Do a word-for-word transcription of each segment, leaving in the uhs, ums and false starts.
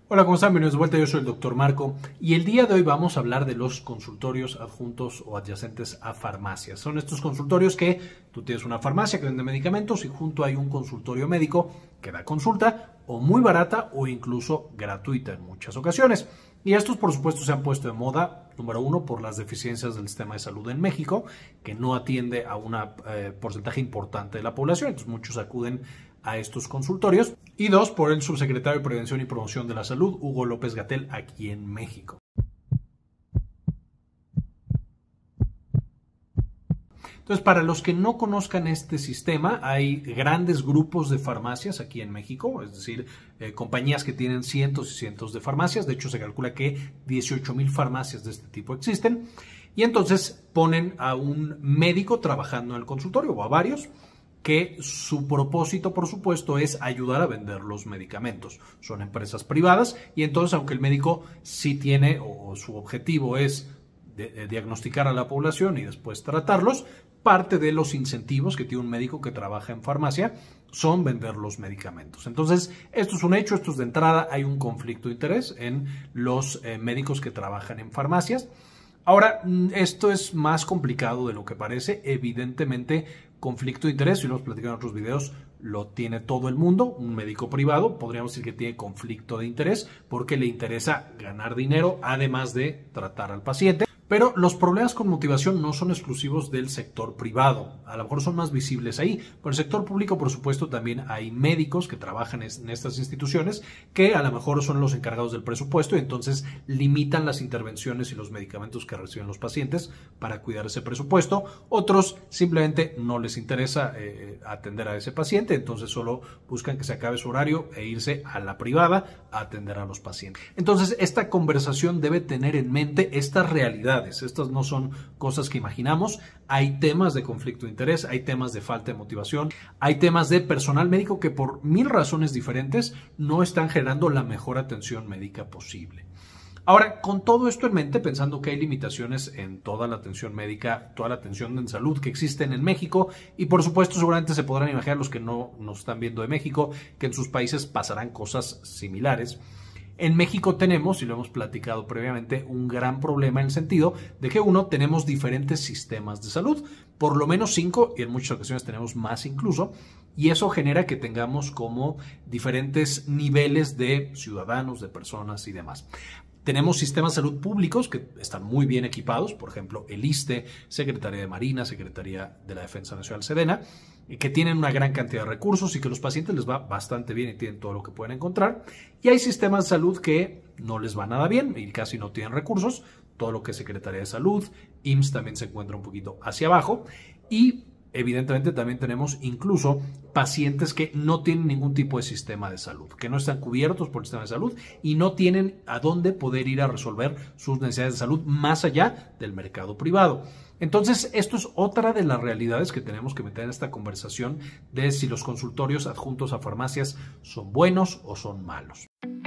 Hola, ¿cómo están? Bienvenidos de vuelta, yo soy el doctor Marco y el día de hoy vamos a hablar de los consultorios adjuntos o adyacentes a farmacias. Son estos consultorios que tú tienes una farmacia que vende medicamentos y junto hay un consultorio médico que da consulta o muy barata o incluso gratuita en muchas ocasiones. Y estos, por supuesto, se han puesto de moda, número uno, por las deficiencias del sistema de salud en México, que no atiende a un eh, porcentaje importante de la población, entonces muchos acuden a estos consultorios. Y dos, por el subsecretario de Prevención y Promoción de la Salud, Hugo López-Gatell, aquí en México. Entonces, para los que no conozcan este sistema, hay grandes grupos de farmacias aquí en México, es decir, eh, compañías que tienen cientos y cientos de farmacias. De hecho, se calcula que dieciocho mil farmacias de este tipo existen. Y entonces ponen a un médico trabajando en el consultorio, o a varios, que su propósito, por supuesto, es ayudar a vender los medicamentos. Son empresas privadas y entonces, aunque el médico sí tiene, o su objetivo es de, de diagnosticar a la población y después tratarlos, parte de los incentivos que tiene un médico que trabaja en farmacia son vender los medicamentos. Entonces, esto es un hecho, esto es de entrada, hay un conflicto de interés en los eh, médicos que trabajan en farmacias. Ahora, esto es más complicado de lo que parece. Evidentemente, conflicto de interés, si lo hemos platicado en otros videos, lo tiene todo el mundo. Un médico privado, podríamos decir que tiene conflicto de interés porque le interesa ganar dinero, además de tratar al paciente. Pero los problemas con motivación no son exclusivos del sector privado. A lo mejor son más visibles ahí. Pero en el sector público, por supuesto, también hay médicos que trabajan en estas instituciones que a lo mejor son los encargados del presupuesto y entonces limitan las intervenciones y los medicamentos que reciben los pacientes para cuidar ese presupuesto. Otros simplemente no les interesa eh, atender a ese paciente, entonces solo buscan que se acabe su horario e irse a la privada a atender a los pacientes. Entonces, esta conversación debe tener en mente estas realidades. Estas no son cosas que imaginamos. Hay temas de conflicto de interés, hay temas de falta de motivación, hay temas de personal médico que por mil razones diferentes no están generando la mejor atención médica posible. Ahora, con todo esto en mente, pensando que hay limitaciones en toda la atención médica, toda la atención en salud que existen en México, y por supuesto seguramente se podrán imaginar los que no nos están viendo de México, que en sus países pasarán cosas similares. En México tenemos, y lo hemos platicado previamente, un gran problema en el sentido de que, uno, tenemos diferentes sistemas de salud, por lo menos cinco, y en muchas ocasiones tenemos más incluso, y eso genera que tengamos como diferentes niveles de ciudadanos, de personas y demás. Tenemos sistemas de salud públicos que están muy bien equipados, por ejemplo, el ISSSTE, Secretaría de Marina, Secretaría de la Defensa Nacional, SEDENA, que tienen una gran cantidad de recursos y que a los pacientes les va bastante bien y tienen todo lo que pueden encontrar. Y hay sistemas de salud que no les va nada bien y casi no tienen recursos, todo lo que es Secretaría de Salud, I M S S también se encuentra un poquito hacia abajo y evidentemente también tenemos incluso pacientes que no tienen ningún tipo de sistema de salud, que no están cubiertos por el sistema de salud y no tienen a dónde poder ir a resolver sus necesidades de salud más allá del mercado privado. Entonces, esto es otra de las realidades que tenemos que meter en esta conversación de si los consultorios adjuntos a farmacias son buenos o son malos.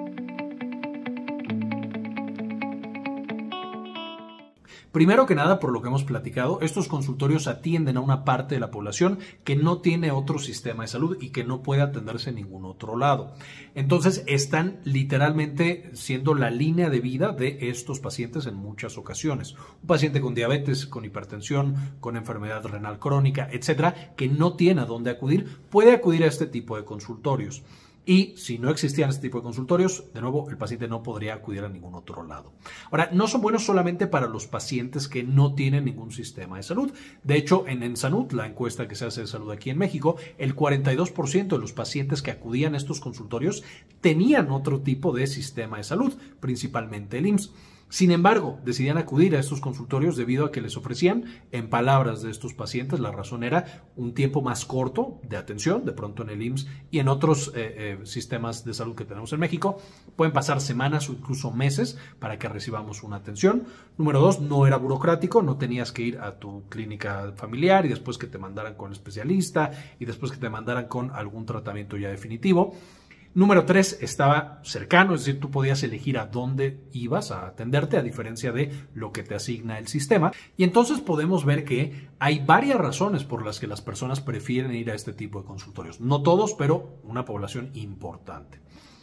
Primero que nada, por lo que hemos platicado, estos consultorios atienden a una parte de la población que no tiene otro sistema de salud y que no puede atenderse en ningún otro lado. Entonces, están literalmente siendo la línea de vida de estos pacientes en muchas ocasiones. Un paciente con diabetes, con hipertensión, con enfermedad renal crónica, etcétera, que no tiene a dónde acudir, puede acudir a este tipo de consultorios. Y si no existían este tipo de consultorios, de nuevo, el paciente no podría acudir a ningún otro lado. Ahora, no son buenos solamente para los pacientes que no tienen ningún sistema de salud. De hecho, en Ensanud, la encuesta que se hace de salud aquí en México, el cuarenta y dos por ciento de los pacientes que acudían a estos consultorios tenían otro tipo de sistema de salud, principalmente el I M S S. Sin embargo, decidían acudir a estos consultorios debido a que les ofrecían, en palabras de estos pacientes, la razón era un tiempo más corto de atención, de pronto en el I M S S y en otros eh, eh, sistemas de salud que tenemos en México. Pueden pasar semanas o incluso meses para que recibamos una atención. Número dos, no era burocrático, no tenías que ir a tu clínica familiar y después que te mandaran con el especialista y después que te mandaran con algún tratamiento ya definitivo. Número tres, estaba cercano, es decir, tú podías elegir a dónde ibas a atenderte, a diferencia de lo que te asigna el sistema. Y entonces podemos ver que hay varias razones por las que las personas prefieren ir a este tipo de consultorios. No todos, pero una población importante.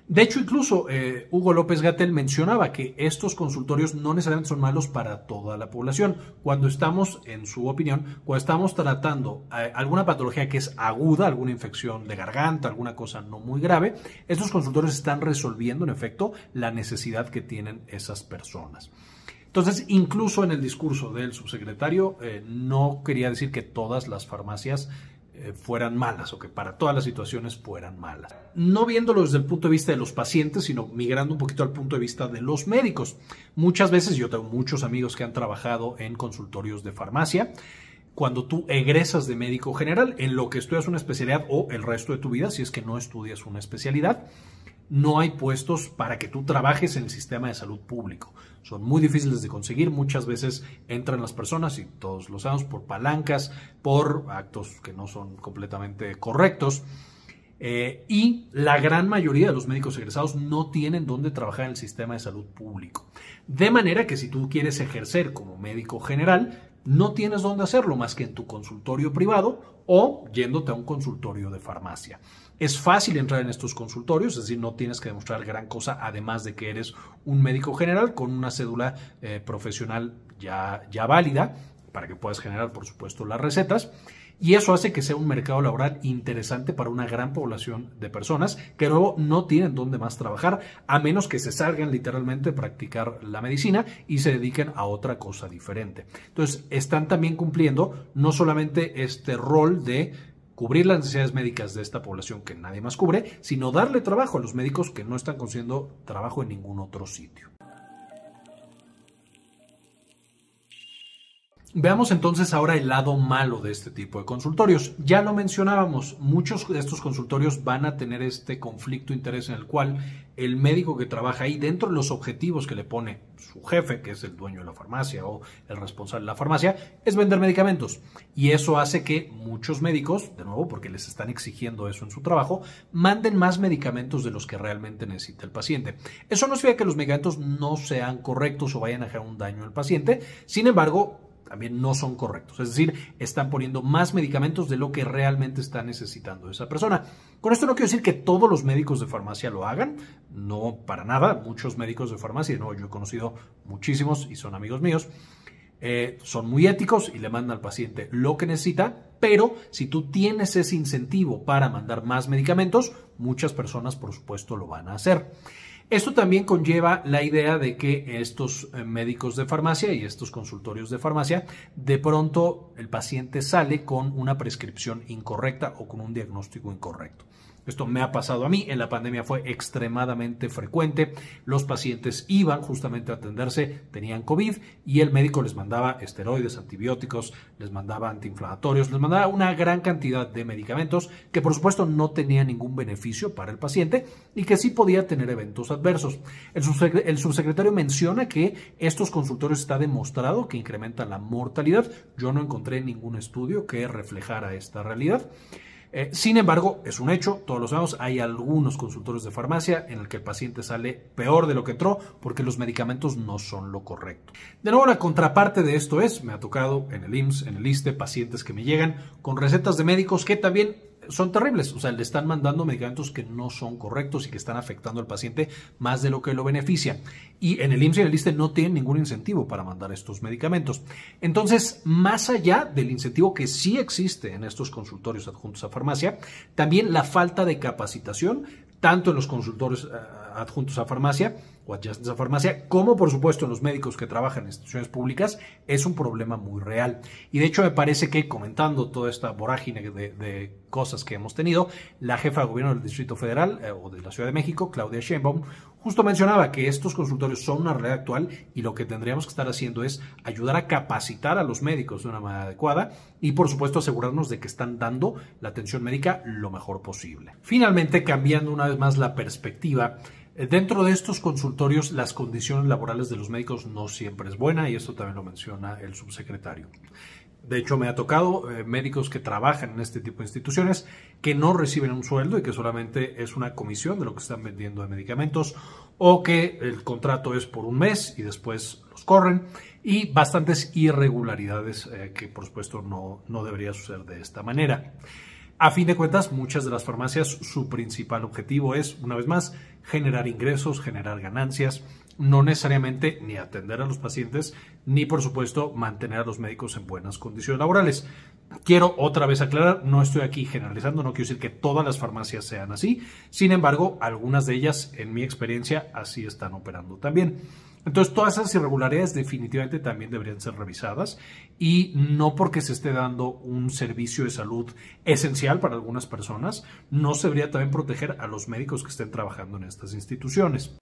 De hecho, incluso eh, Hugo López-Gatell mencionaba que estos consultorios no necesariamente son malos para toda la población. Cuando estamos, en su opinión, cuando estamos tratando eh, alguna patología que es aguda, alguna infección de garganta, alguna cosa no muy grave, estos consultorios están resolviendo, en efecto, la necesidad que tienen esas personas. Entonces, incluso en el discurso del subsecretario, eh, no quería decir que todas las farmacias eh, fueran malas o que para todas las situaciones fueran malas. No viéndolo desde el punto de vista de los pacientes, sino migrando un poquito al punto de vista de los médicos. Muchas veces, yo tengo muchos amigos que han trabajado en consultorios de farmacia. Cuando tú egresas de médico general, en lo que estudias una especialidad o el resto de tu vida, si es que no estudias una especialidad, no hay puestos para que tú trabajes en el sistema de salud público. Son muy difíciles de conseguir, muchas veces entran las personas, y todos lo sabemos, por palancas, por actos que no son completamente correctos, eh, y la gran mayoría de los médicos egresados no tienen dónde trabajar en el sistema de salud público. De manera que si tú quieres ejercer como médico general, no tienes dónde hacerlo más que en tu consultorio privado o yéndote a un consultorio de farmacia. Es fácil entrar en estos consultorios, es decir, no tienes que demostrar gran cosa, además de que eres un médico general con una cédula eh, profesional ya, ya válida, para que puedas generar, por supuesto, las recetas. Y eso hace que sea un mercado laboral interesante para una gran población de personas que luego no tienen dónde más trabajar, a menos que se salgan literalmente de practicar la medicina y se dediquen a otra cosa diferente. Entonces, están también cumpliendo no solamente este rol de cubrir las necesidades médicas de esta población que nadie más cubre, sino darle trabajo a los médicos que no están consiguiendo trabajo en ningún otro sitio. Veamos entonces ahora el lado malo de este tipo de consultorios. Ya lo mencionábamos, muchos de estos consultorios van a tener este conflicto de interés en el cual el médico que trabaja ahí, dentro de los objetivos que le pone su jefe, que es el dueño de la farmacia o el responsable de la farmacia, es vender medicamentos. Y eso hace que muchos médicos, de nuevo porque les están exigiendo eso en su trabajo, manden más medicamentos de los que realmente necesita el paciente. Eso no significa que los medicamentos no sean correctos o vayan a dejar un daño al paciente. Sin embargo, también no son correctos, es decir, están poniendo más medicamentos de lo que realmente está necesitando esa persona. Con esto no quiero decir que todos los médicos de farmacia lo hagan, no para nada. Muchos médicos de farmacia, no, yo he conocido muchísimos y son amigos míos, eh, son muy éticos y le mandan al paciente lo que necesita, pero si tú tienes ese incentivo para mandar más medicamentos, muchas personas por supuesto lo van a hacer. Esto también conlleva la idea de que estos médicos de farmacia y estos consultorios de farmacia, de pronto el paciente sale con una prescripción incorrecta o con un diagnóstico incorrecto. Esto me ha pasado a mí, en la pandemia fue extremadamente frecuente. Los pacientes iban justamente a atenderse, tenían COVID y el médico les mandaba esteroides, antibióticos, les mandaba antiinflamatorios, les mandaba una gran cantidad de medicamentos que por supuesto no tenían ningún beneficio para el paciente y que sí podía tener eventos adversos. El, subsecre- el subsecretario menciona que estos consultorios está demostrado que incrementan la mortalidad. Yo no encontré ningún estudio que reflejara esta realidad. Eh, sin embargo, es un hecho, todos lo sabemos, hay algunos consultorios de farmacia en el que el paciente sale peor de lo que entró porque los medicamentos no son lo correcto. De nuevo, la contraparte de esto es, me ha tocado en el I M S S, en el ISSSTE, pacientes que me llegan con recetas de médicos que también son terribles, o sea, le están mandando medicamentos que no son correctos y que están afectando al paciente más de lo que lo beneficia. Y en el I M S S y en el ISSSTE no tienen ningún incentivo para mandar estos medicamentos. Entonces, más allá del incentivo que sí existe en estos consultorios adjuntos a farmacia, también la falta de capacitación, tanto en los consultorios uh, adjuntos a farmacia o adyacentes a farmacia, como por supuesto en los médicos que trabajan en instituciones públicas, es un problema muy real. Y de hecho me parece que, comentando toda esta vorágine de, de cosas que hemos tenido, la jefa de gobierno del Distrito Federal eh, o de la Ciudad de México, Claudia Sheinbaum, justo mencionaba que estos consultorios son una realidad actual y lo que tendríamos que estar haciendo es ayudar a capacitar a los médicos de una manera adecuada y por supuesto asegurarnos de que están dando la atención médica lo mejor posible. Finalmente, cambiando una vez más la perspectiva, dentro de estos consultorios las condiciones laborales de los médicos no siempre es buena y esto también lo menciona el subsecretario. De hecho, me ha tocado eh, médicos que trabajan en este tipo de instituciones que no reciben un sueldo y que solamente es una comisión de lo que están vendiendo de medicamentos o que el contrato es por un mes y después los corren y bastantes irregularidades eh, que por supuesto no, no debería suceder de esta manera. A fin de cuentas, muchas de las farmacias, su principal objetivo es, una vez más, generar ingresos, generar ganancias, no necesariamente ni atender a los pacientes, ni por supuesto mantener a los médicos en buenas condiciones laborales. Quiero otra vez aclarar, no estoy aquí generalizando, no quiero decir que todas las farmacias sean así, sin embargo, algunas de ellas, en mi experiencia, así están operando también. Entonces, todas esas irregularidades definitivamente también deberían ser revisadas y no porque se esté dando un servicio de salud esencial para algunas personas, no se debería también proteger a los médicos que estén trabajando en estas instituciones.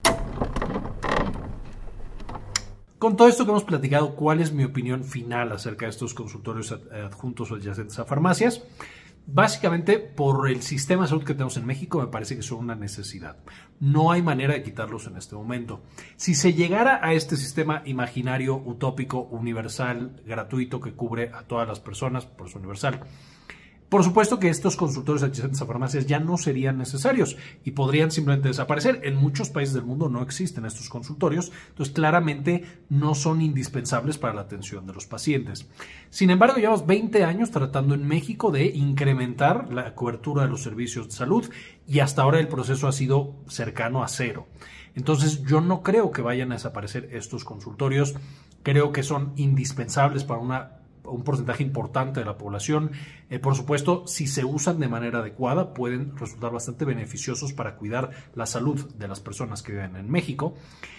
Con todo esto que hemos platicado, ¿cuál es mi opinión final acerca de estos consultorios adjuntos o adyacentes a farmacias? Básicamente, por el sistema de salud que tenemos en México, me parece que son una necesidad. No hay manera de quitarlos en este momento. Si se llegara a este sistema imaginario, utópico, universal, gratuito, que cubre a todas las personas, por eso universal, por supuesto que estos consultorios adyacentes a farmacias ya no serían necesarios y podrían simplemente desaparecer. En muchos países del mundo no existen estos consultorios, entonces claramente no son indispensables para la atención de los pacientes. Sin embargo, llevamos veinte años tratando en México de incrementar la cobertura de los servicios de salud y hasta ahora el proceso ha sido cercano a cero. Entonces yo no creo que vayan a desaparecer estos consultorios, creo que son indispensables para una un porcentaje importante de la población. Eh, por supuesto, si se usan de manera adecuada, pueden resultar bastante beneficiosos para cuidar la salud de las personas que viven en México.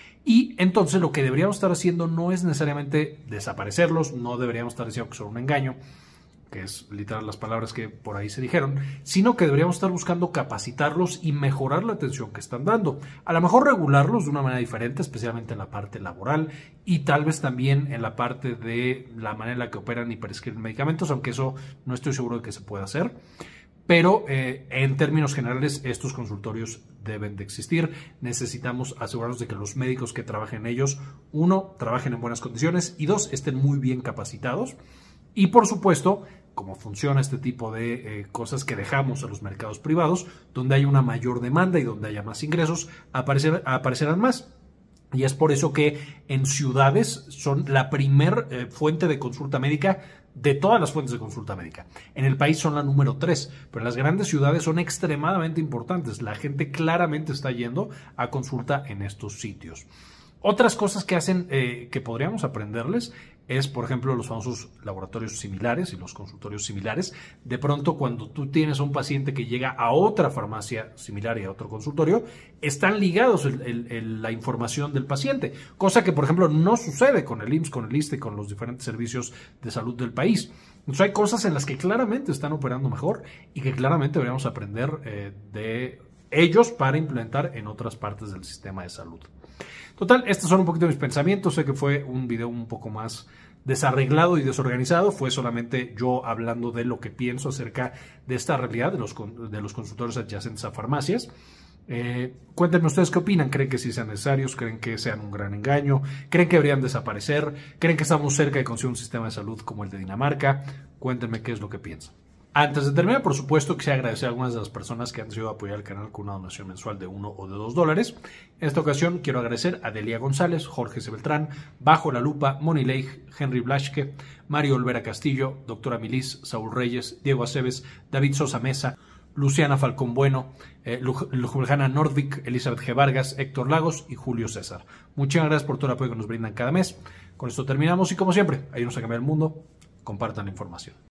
Y entonces lo que deberíamos estar haciendo no es necesariamente desaparecerlos, no deberíamos estar diciendo que son un engaño, que es literal las palabras que por ahí se dijeron, sino que deberíamos estar buscando capacitarlos y mejorar la atención que están dando. A lo mejor regularlos de una manera diferente, especialmente en la parte laboral y tal vez también en la parte de la manera en la que operan y prescriben medicamentos, aunque eso no estoy seguro de que se pueda hacer. Pero eh, en términos generales, estos consultorios deben de existir. Necesitamos asegurarnos de que los médicos que trabajen en ellos, uno, trabajen en buenas condiciones y dos, estén muy bien capacitados. Y por supuesto, como funciona este tipo de eh, cosas que dejamos a los mercados privados, donde hay una mayor demanda y donde haya más ingresos, aparecer, aparecerán más. Y es por eso que en ciudades son la primer eh, fuente de consulta médica de todas las fuentes de consulta médica. En el país son la número tres, pero las grandes ciudades son extremadamente importantes. La gente claramente está yendo a consulta en estos sitios. Otras cosas que hacen, eh, que podríamos aprenderles, es, por ejemplo, los famosos laboratorios similares y los consultorios similares. De pronto, cuando tú tienes a un paciente que llega a otra farmacia similar y a otro consultorio, están ligados el, el, el, la información del paciente, cosa que, por ejemplo, no sucede con el I M S S, con el ISSSTE, con los diferentes servicios de salud del país. Entonces, hay cosas en las que claramente están operando mejor y que claramente deberíamos aprender eh, de ellos para implementar en otras partes del sistema de salud. Total, estos son un poquito mis pensamientos. Sé que fue un video un poco más desarreglado y desorganizado. Fue solamente yo hablando de lo que pienso acerca de esta realidad de los, de los consultorios adyacentes a farmacias. Eh, cuéntenme ustedes qué opinan. ¿Creen que sí sean necesarios? ¿Creen que sean un gran engaño? ¿Creen que deberían desaparecer? ¿Creen que estamos cerca de conseguir un sistema de salud como el de Dinamarca? Cuéntenme qué es lo que piensan. Antes de terminar, por supuesto, quisiera agradecer a algunas de las personas que han decidido apoyar el canal con una donación mensual de uno o de dos dólares. En esta ocasión quiero agradecer a Delia González, Jorge C. Beltrán, Bajo la Lupa, Moni Leigh, Henry Blaschke, Mario Olvera Castillo, Doctora Milis, Saúl Reyes, Diego Aceves, David Sosa Mesa, Luciana Falcón Bueno, eh, Ljubljana Nordvik, Elizabeth G. Vargas, Héctor Lagos y Julio César. Muchísimas gracias por todo el apoyo que nos brindan cada mes. Con esto terminamos y como siempre, ayúdenos a cambiar el mundo, compartan la información.